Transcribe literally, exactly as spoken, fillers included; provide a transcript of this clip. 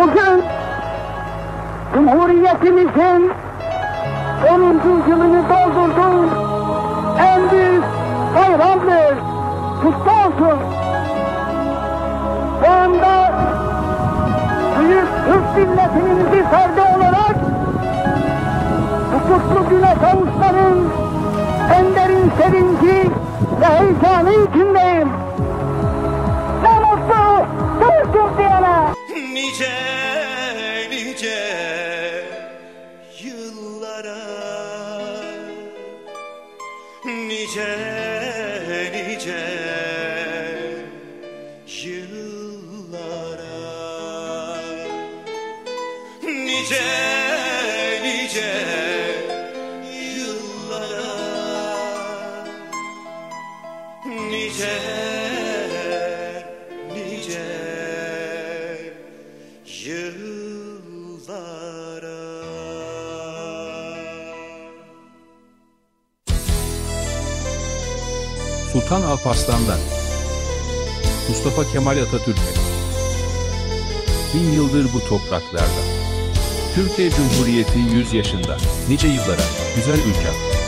Bugün Cumhuriyetimizin onuncu yılını doldurdu. En büyük bayramdır. Kutlu olsun. Şu anda büyük Türk milletinin bir ferdi olarak bu kutlu güne kavuşmanın en derin sevinci ve heyecanı içindeyim. Ne mutlu Türk'üm diyene. Nice nice yıllara, nice nice yıllara, nice nice yıllara, nice nice yıllara. Sultan Alparslan'dan Mustafa Kemal Atatürk'e bin yıldır bu topraklarda. Türkiye Cumhuriyeti yüz yaşında. Nice yıllara, güzel ülkem.